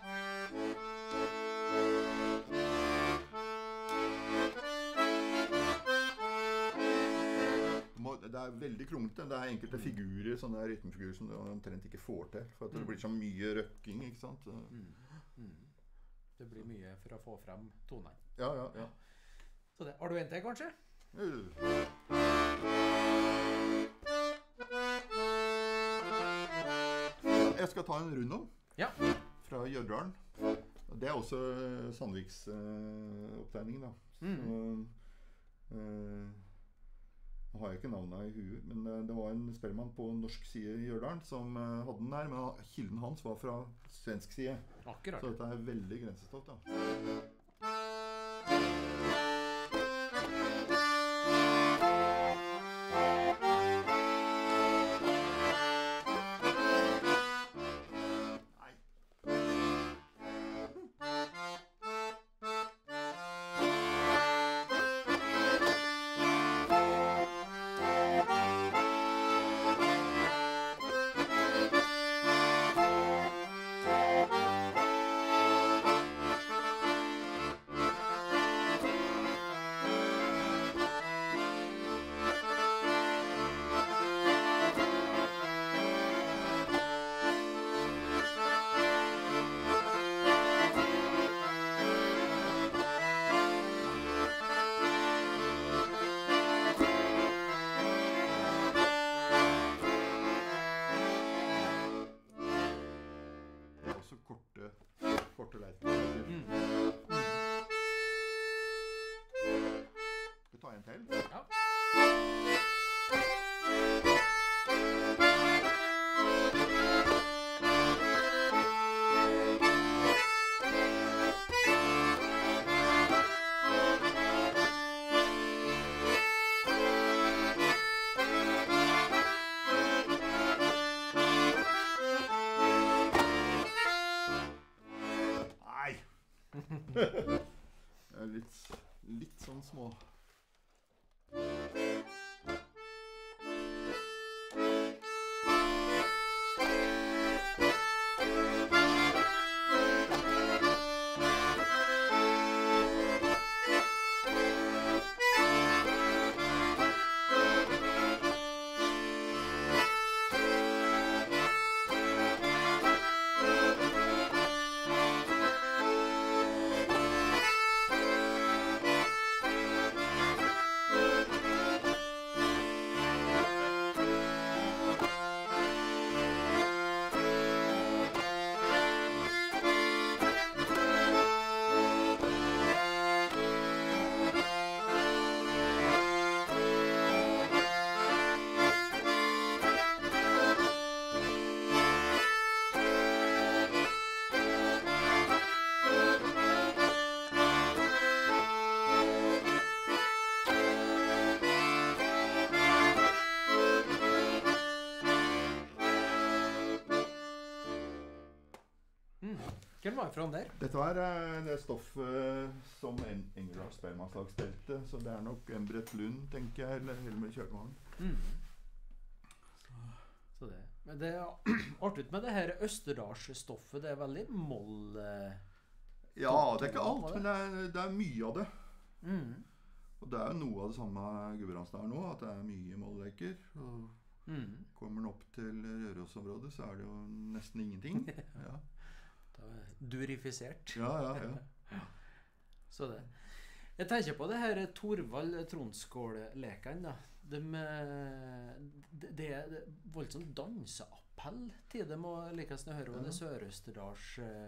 Det er veldig krumte. Det er enkelte figurer, sånne rytmefigurer som du omtrent ikke får til. For at det blir så mye røkking, ikke sant? Mm. Mm. Det blir mye for å få frem tonene. Ja, ja, ja. Så det, har du en til, kanskje? Jeg skal ta en rundom. Ja. Fra Gjørdalen. Det er også Sandviks uh, opptegning, da. Mm. Så, uh, Nå har jeg ikke navnet i huet, men uh, det var en spellemann på norsk side i Gjørdalen som uh, hadde den der, men kilden hans var fra svensk side. Akkurat. Så dette er veldig grensestolt, da. litt, litt sånn små. Hvem var det fra der? Dette var eh, det stoffet som en Engerdal Spellemannslag spilte, så det er nok Embret Lund, tenker jeg, eller Helmer Kjølvang. Mm. Så det. Men det er artig med det her Østerdalsstoffet, det er veldig moll... Eh, ja, det er ikke alt, men det er, det er mye av det. Mm. Og det er jo noe av det samme Gudbrandsdalen nå, at det er mye mollleker. Og mm. kommer den opp til Rørosområdet, så er det jo nesten ingenting. Ja. Durifisert. Ja, ja, ja. Så det. Jeg tenker på det her Torvald Trondskål-lekene da. De, det, det er voldsomt danseappell til dem, og likest når jeg hører om det Sør-Østerdals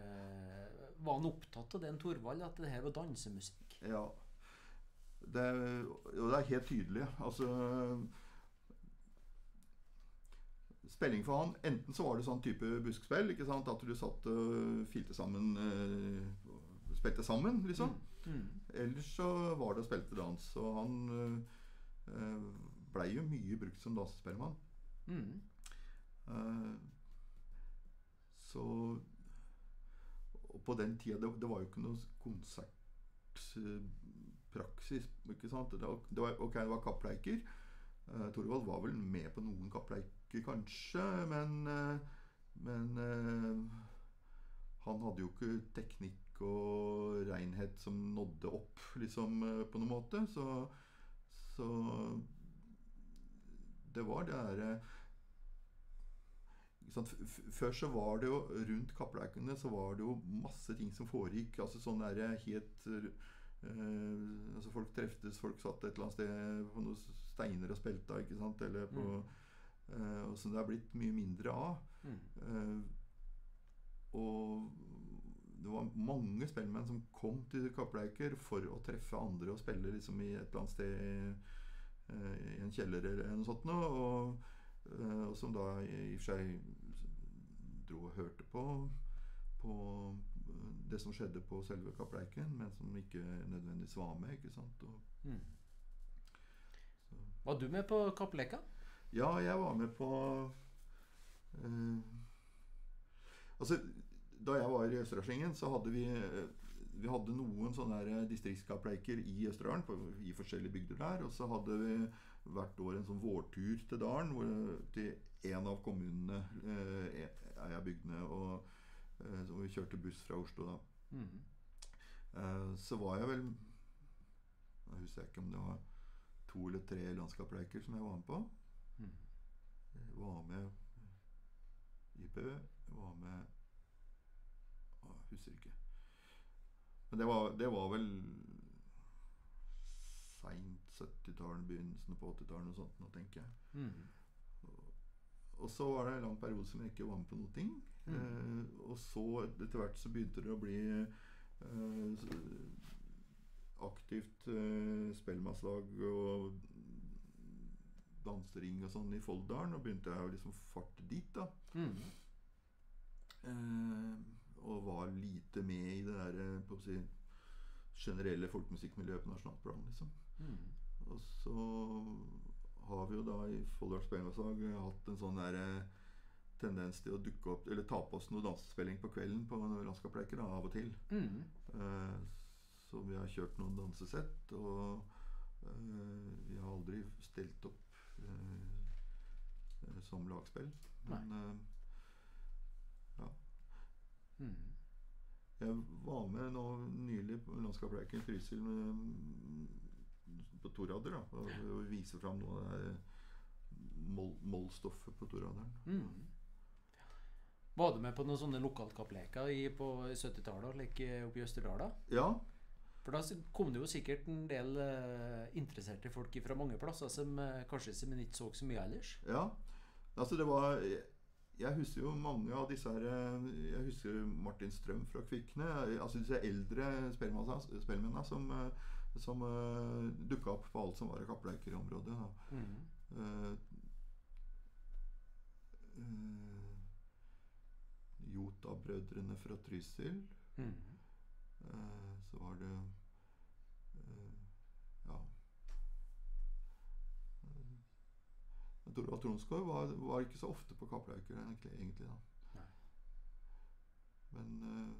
var han opptatt av den Torvald, at det her var dansemusikk? Ja. Det, og det er helt tydelig. Altså spilling for han, enten så var det sånn type buskspill, ikke sant, at du satt og filte sammen, uh, spilte sammen, liksom. Mm. Mm. Ellers så var det å spilte dans, og han uh, ble jo mye brukt som dansespellemann. Mm. Uh, så og på den tida, det, det var jo ikke noe konsertpraksis, ikke sant? Det var, det var, ok, det var kappleiker. Uh, Torvald var vel med på noen kappleiker kanskje, men, men han hadde jo ikke teknikk og renhet som nådde opp liksom, på noen måte, så, så det var det der før så var det jo rundt kappleikene så var det jo masse ting som foregikk, altså sånn der helt uh, altså folk treftes, folk satt et eller annet sted på noen steiner og spelta, ikke sant, eller på mm. Uh, og som det har blitt mye mindre av. Mm. Uh, og det var mange spellemenn som kom til kappleiker for å treffe andre og spille liksom i et eller annet sted uh, i en kjeller eller noe sånt noe, og, uh, og som da i og for seg dro og hørte på på det som skjedde på selve kappleiken, men som ikke nødvendigvis var med, ikke sant? Og, mm. Var du med på kappleika? Ja, jeg var med på uh, altså, da jeg var i Østerdalsringen så hadde vi vi hadde noen sånne her distriktskappleiker i Østerdalen i forskjellige bygder der, og så hadde vi hvert år en sånn vårtur til Dalen hvor, til en av kommunene uh, er jeg bygdene og uh, så vi kjørte buss fra Oslo da. Mm. Uh, så var jeg vel jeg husker ikke om det var to eller tre landskappleiker som jeg var med på. Mm. Jeg var med i Bø, jeg var med å, jeg husker ikke men det var, det var vel sent syttitallet, begynnelsen på åttitallet og sånt nå, tenker jeg. Mm. og, og så var det en lang periode som jeg ikke var med på noe ting. Mm. eh, og så etter hvert så begynte det å bli eh, aktivt eh, spellemannslag og dansering og sånn i Folldalen, og begynte jeg å liksom farte dit da. Mm. Eh, og var lite med i det der på å si, generelle folkemusikkmiljøet på nasjonalt plan, liksom. Mm. Og så har vi jo da i Folldals Spellemannslag hatt en sånn der tendens til å dukke opp, eller ta på oss noe dansespilling på kvelden på landskappleiker da, av og til. Mm. Eh, så vi har har kjørt noen dansesett, og uh, vi har aldri stelt opp uh, som lagspill. Men uh, ja. Mm. Jeg var med nå nylig på landskapsleiken i Trysil på Torader, da, og, og vise fram noe av det mol- mollstoffet på Toraderen. Mm. Var du med på noen sånne lokalkappleker i, på syttitallet, like oppe i Østerdala? Ja. For da kom det jo sikkert en del uh, interesserte folk fra mange plasser som uh, kanskje som ikke så så mye ellers. Ja, altså det var... Jeg husker jo mange av disse her. Jeg husker Martin Strøm fra Kvikne. Altså disse eldre spellemennene som, som uh, dukket opp på alt som var kappleiker i området. Mm. Uh, uh, Jota-brødrene fra Trysil. Mm. Uh, så var det uh, ja Torvald Tronsgaard var, var ikke så ofte på kappleiker egentlig, egentlig da. Nei. Men uh,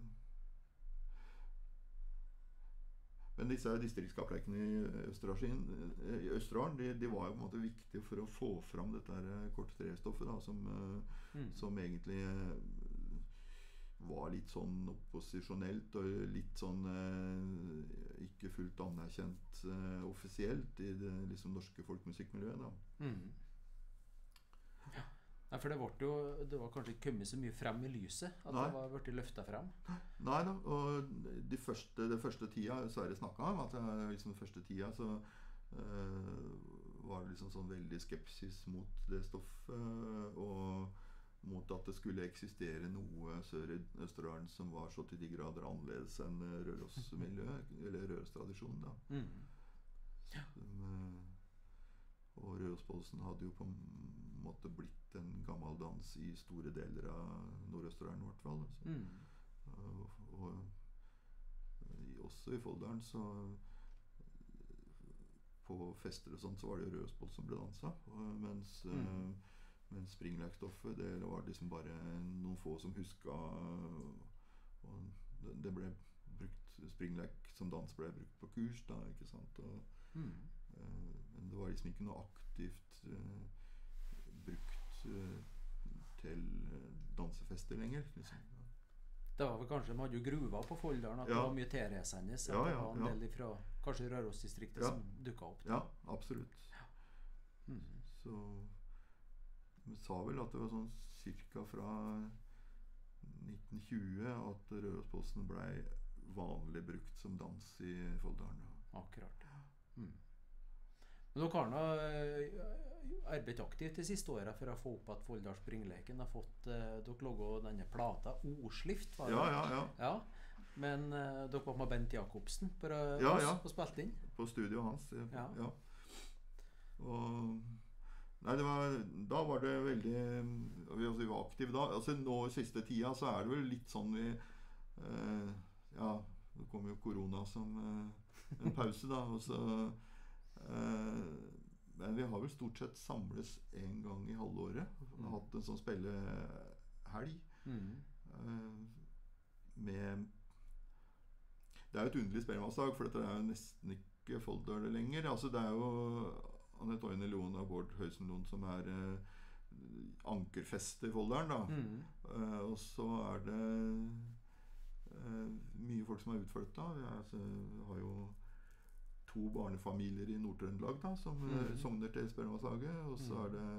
men disse distriktskappleikene i Østerdalen, i Østerdalen de, de var jo på en måte viktige for å få fram dette her korte trestoffet da, som, uh, mm. som egentlig uh, var litt sånn opposisjonelt og litt sånn uh, ikke fullt anerkjent uh, offisielt i det liksom, norske folkemusikkmiljøet da. Mm. Nei, for det, jo, det var kanskje ikke kommet så mye frem i lyset at Nei. Det var blitt løftet frem. Nei da, og de første, det første tida så er det snakket om at det, liksom, den første tida så uh, var det liksom sånn veldig skepsis mot det stoffet og mot at det skulle eksistere noe sør i Østerdalen som var så til de grader annerledes enn Røros-miljøet, eller Røros-tradisjonen da. Mm. Ja. Som, uh, og Røros-Posen hadde jo på en måte blitt en gammel dans i store deler av Nord-Østerdalen i hvert fall. Altså. Mm. Og, og i, også i Folldalen så på fester og sånt så var det jo Røros-Posen som ble danset, og mens, mm. uh, mens springleikstoffet det var liksom bare noen få som husket, og det, det ble brukt, springleik som dans ble brukt på kurs da, ikke sant, og, mm. uh, men det var liksom ikke noe aktivt uh, brukt uh, til uh, dansefester lenger liksom. Det var vel kanskje, man hadde jo gruva på Folldalen at ja. det var mye T-resende så ja, det ja, var en ja. del fra kanskje Røros-distriktet ja. som dukket opp. Ja, absolutt. Ja. Mm. Så vi sa vel at det var sånn cirka fra nitten tjue at Røros-Posen ble vanlig brukt som dans i Folldalen. Akkurat. Mm. Men dere har nå arbeidet aktivt de siste årene for å få opp at Folldals Springleken har fått, uh, dere laget denne plata Ordslift, var det? Ja, ja, ja. ja. Men uh, dere var med Bent Jakobsen på, uh, ja, oss, ja. og spilte inn? På studio hans, ja. ja. Og nei, det var, da var det veldig vi, altså, vi var aktive da. Altså nå i siste tida så er det vel litt sånn vi uh, ja, det kom jo korona som uh, en pause da, og så uh, men vi har vel stort sett samles en gang i halvåret. Vi har hatt en sånn spillehelg mm. uh, med det er jo et underlig spellemannslag, for dette er jo nesten ikke Folldal lenger. Altså det er jo Annette Øyne Loen og Bård Høysen Loen som er uh, ankerfeste i Folldalen da. Mm. Uh, og så er det uh, mye folk som er utflyttet. Vi, er, altså, vi har jo to barnefamilier i Nord-Trøndelag da, som mm. sogner til spellemannslaget. Og så er det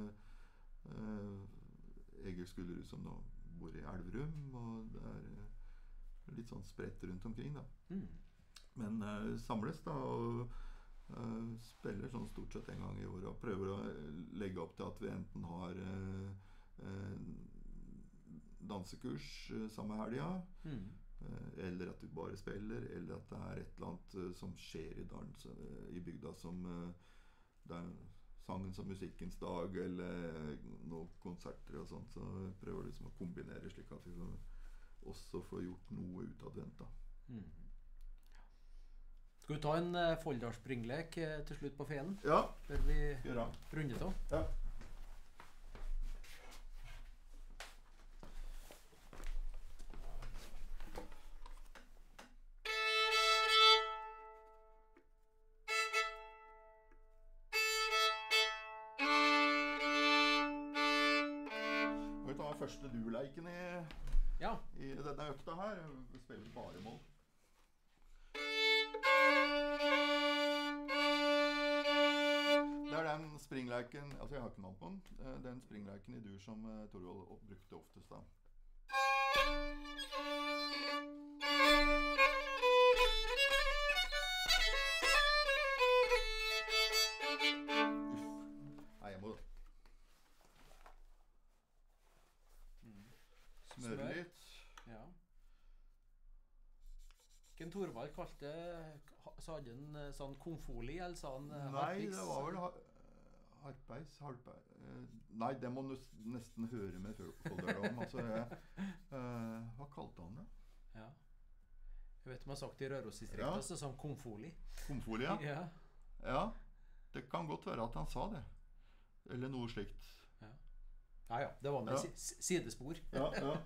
uh, Egil Skullerud som nå bor i Elverum, og det er uh, litt sånn spredt rundt omkring da. Mm. Men uh, samles da, og uh, spiller sånn stort sett en gang i året, og prøver å legge opp til at vi enten har uh, uh, dansekurs uh, samme helga, mm. uh, eller at vi bare spiller, eller at det er et eller annet uh, som skjer i dalen, så, uh, i bygda som uh, det er sangen som musikkens dag, eller noen konserter og sånt, så vi prøver liksom å kombinere slik at vi også får gjort noe ut av advent da. Mm. Skal vi ta en uh, Folldals Springlek uh, til slutt på Fenen? Ja, før vi gjør det. runder av? Ja. er første du-leiken i, Ja. i denne økta her. Vi spiller bare mål. Det er den springleiken, altså jeg har ikke navn på den, den springleiken i dur som uh, Torvald brukte oftest da. Nei, jeg må smøre litt. Ja. Ken Torvald kalte, sa han en sånn konfoli, eller sa han Nei, harpiks? det var vel har, harpeis, harpeis. Nei, det må du nesten høre med Folder om. Altså, jeg, uh, hva kalte han det? Ja. Jeg vet om jeg har sagt i Rørosdistriktet, Ja. så sa han konfoli. Konfoli, ja. Ja. Ja, det kan godt være at han sa det. Eller noe slikt. Ja, ja, ja det var med Ja. si sidespor. Ja, ja.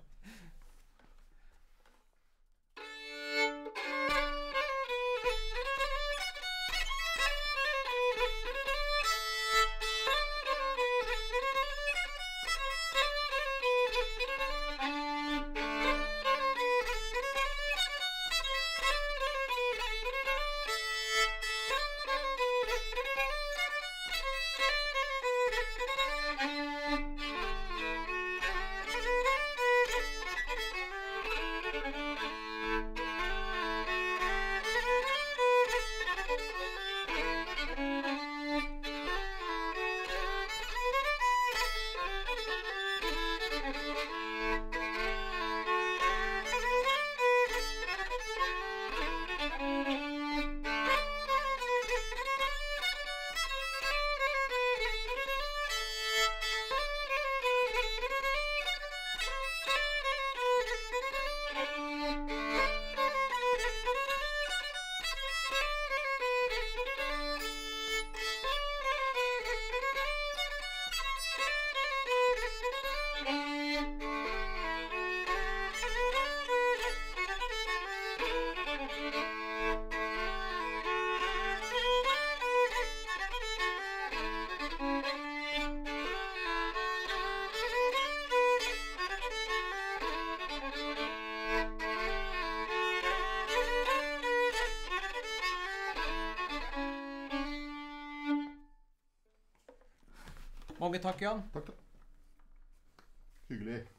Mange takk, Jan. Takk da. Hyggelig.